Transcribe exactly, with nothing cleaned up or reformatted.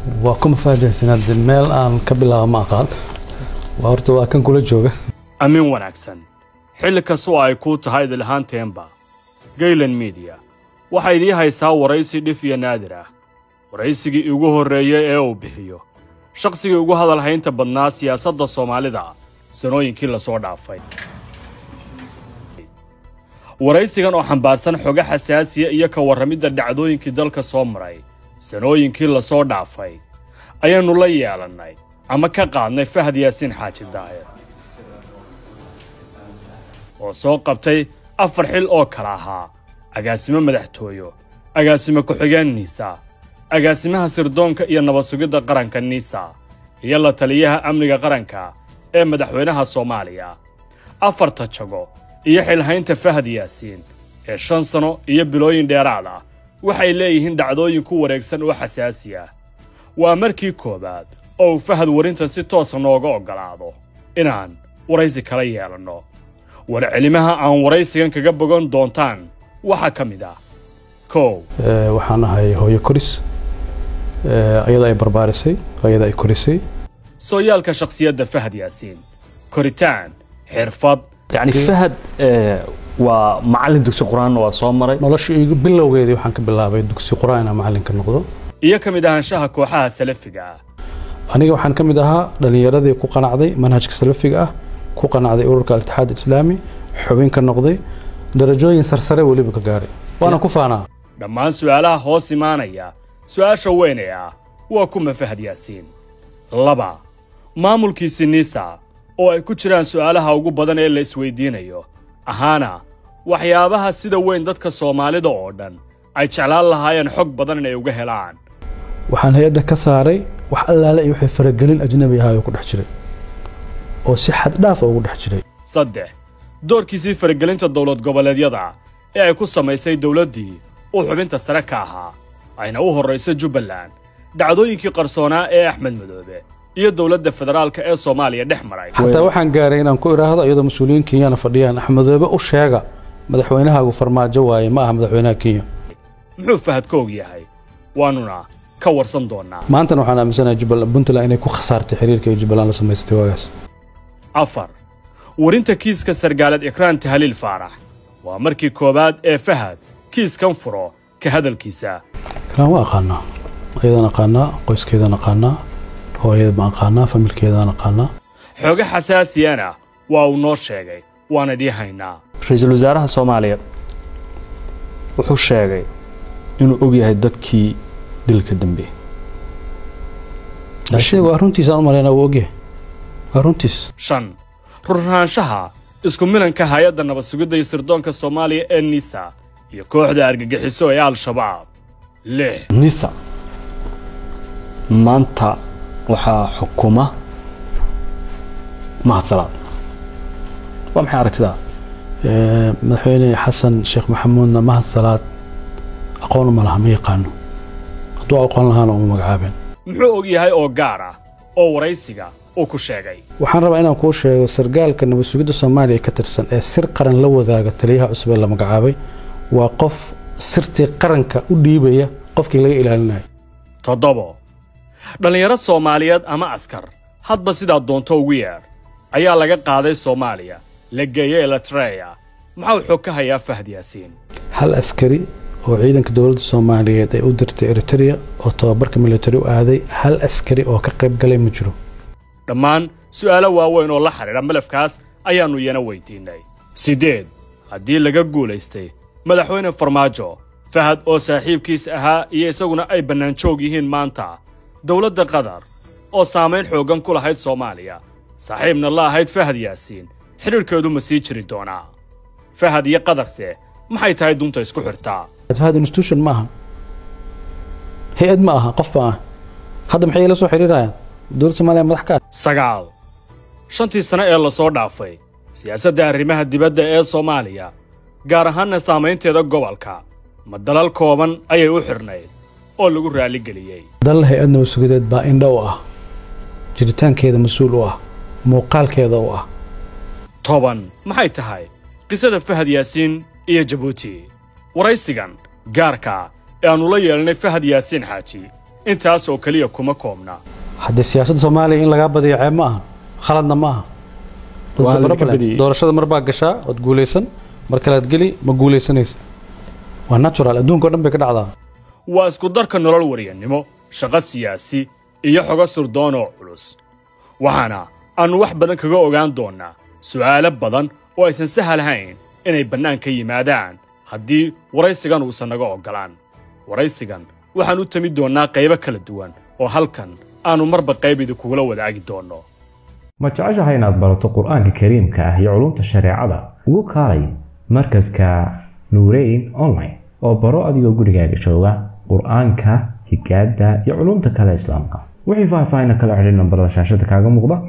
وكم فاجأ سنة المال أن قبل ما قال وأرتوا كان كل جوجة أمين وناكسن حلك سواء يكوت هاي الهان تيمبا جيلن ميديا وحيدي هاي ساو ورئيسي دفيا نادرة ورئيسي يوجوه الرئيه أو بحيو شخصي يوجوه هذا الحين تبنى سياسة الصومالي دا سنوين كلا صور عفاي ورئيسي كانوا حنبارسان حوجة حساسية إياك ورميد الدعوين كدلك صومري سنوين كلا صور عفاي أيا نولي على الناي أما كقعدنا فهد ياسين حاجة داير وسوق قبتي أفرحل أو كراها أقاسمة مدحتويو أقاسمة كحجان نيسا أقاسمها سردونك إيا نبسوجد قرنك النيسا يلا تليها أمنك قرنك إيه مدحوينها الصوماليا أفر تتشغو إيا حيلهين تفهد ياسين إيه شانسانو إيا بلوين ديرالا وحي ليهن دعدوين كو وريكسان وحساسية وأمركي كوباد أو فهد ورينتا ستوسا نوغو قلادو إنان وريسي كريا لنو ورعلمها عن وريسي كان كجبغون دونتان وحكمدا كو أه وحنا هاي هو كوريس أه أيضا بربارسي أيضا كوريسي سويالك شخصية فهد ياسين كوريتان حرفض يعني فهد أه ومعلم دكسي قرآن وصومري نلاش بالله ويدي وحنك بالله بيد دكسي قرآن معلم كنقضه إياه كمدهان شاهك وحاها سلفقة أنا وحن كمدها لأني يردي كو قناعدي منهجك سلفقة كو قناعدي أورك الاتحاد الإسلامي حبين كنقضي درجوين سرسري ولي بكغاري وانا كفانا دمان سؤالها هوس إيمانيا سؤال شوينيا وكما فهد ياسين لبا مامولكي سنيسا oo ay ku jiraan su'aalaha ugu badan ee la isweydiinayo ahaana waxyaabaha sida weyn dadka Soomaalida oo dhan ay jeclaan lahaayeen xog badan inay uga helaan waxaan hay'adda ka saaray wax allaale iyo wixii faragelin ajnabi ah oo ku dhex jiray oo si xad dhaaf ugu dhex jiray saddex doorkiisii faragelinta dawlad goboleedyada ee ay ku samaysay dawladdii oo xubinta sare ka ahaa ayna u horeysay Jubbaland dhacdooyinkii qarsoonaa ee Axmed Madoobe iyo dawladda federaalka ee Soomaaliya dhexmaray hatta waxaan gaaray inaan ku iraahdo iyadoo mas'uuliyiin Kenya fadhiyaan Axmed Madoobe u sheega madaxweynaha ugu farmaajo waaye ma aha madaxweynaha Kenya muxuu fahad ka og yahay waanuna ka warsan doonaa maanta waxaan aaminsanahay Jubbaland Puntland inay ku khasaartay xiriirka Jubbaland la samaystay waagaas afar warinta kiiska sargaalad Ikraan Tahliil Faarax waa markii koobaad ee fahad kiiskan furo ka hadalkiisa Ikraan waa aqaana ayadana aqaana qoyskeedana aqaana hooyada ma aqaana familkeedana aqaana xoga xasaasiyana waa uu noo sheegay waana dii haynaa ra'iisul wasaaraha Soomaaliya wuxuu sheegay inuu og yahay dadkii dilka dambe ashii waa runtiisa aan mareena oo ogyahay waa runtiis shan ruraanshaha isku milanka hay'adda nabad sugidda iyo sirdoonka Soomaaliya ee NISA iyo kooxda argagixiso ee Al-Shabaab lix NISA maanta waxaa xukuma mahadsalaad waa maxay aragtida madaxweyne xasan sheekh maxamuudna mahadsalaad aqoon ma laha ma yaqaano hadduu aqoon lahaana uma magacaabeen muxuu og yahay oo gaar ah oo waraysiga uu ku sheegay waxaan rabaa inaan kuu sheego sargaalka nabad sugidda Soomaaliya ka tirsan ee sir qaran la wadaaga taliyaha cusub ee la magacaabay waa qof sirtii qaranka u dhiibaya qofkii laga ilaalinayo toddobo dhalinyaro Soomaaliyeed ama askar hadba sidaa doonto ugu yeer ayaa laga qaaday Soomaaliya la geeyay Eritrea maxaa xog ka hayaa Fahad Yaasiin hal askari oo ciidanka dawladda Soomaaliyeed ay u dirtay Eritrea oo tababarka military u aaday hal askari oo ka qayb galay ma jiro dhammaan su'aalo waaweyn oo la xiriira malafkaas ayaanu yana weydiinay sideed haddii laga guulaystay madaxweyne Farmaajo Fahad oo saaxiibkiis ahaa iyo isaguna ay bannaan joog yihiin maanta dawladda Qatar oo saameyn xoogan ku lahayd Soomaaliya saaxiibna la ahayd Fahad Yaasiin xiriirkeedu ma sii jiri doonaa Fahad iyo Qatarse maxay tahay dunta isku xirtaa Fahad institution ma aha hay'ad ma aha qof baa hadda maxay la soo xiriirayaan dawladda Soomaaliya madax ka sagaal shantii sano ee la soo dhaafay siyaasadda arrimaha dibadda ee Soomaaliya gaar ahaan saameynteeda gobolka ma dalal kooban ayay u xirnayd oo lagu raali galiyay dal hay'ad nabad sugideed baa indho u ah jiritaankeeda mas'uul u ah muuqaalkeeda u ah toban maxay tahay qisada Fahad Yaasiin iyo Djibouti waraysigan gaarka ee aanu la yeelanay Fahad Yaasiin Xaaji intaas oo keliya kuma koobna haddii siyaasadda soomaaliya in lagaa badiyo ceeb ma aha khaladna ma aha doorashada mar baa gashaa ood guulaysan mar kalead geli ma guulaysanaysid waa natural adduunka o dhan bay ka dhacdaa waa isku darka nolol waryannimo shaqo siyaasi iyo xogo surdoon oo culus waxaana aannu wax badan kaga ogaan doonnaa su'aalo badan oo aysan sahalahayn inay bannaan ka yimaadaan haddii waraysigan uusan naga oggolaan waraysigan waxaan u tami doonnaa qaybo kala duwan oo halkan aannu marba qayb idinkugula wadaagi doonno ma jeceshahay inaad barato qur'aanka kariimka ah iyo culumta shareecada ugu kaalay markaska nuureyn online oo baro adigoo gurigaaga jooga qur'aanka higaada iyo culumta kale islaamka wixii faahfaahin kala xiriir nambarada shaashada kaaga muuqda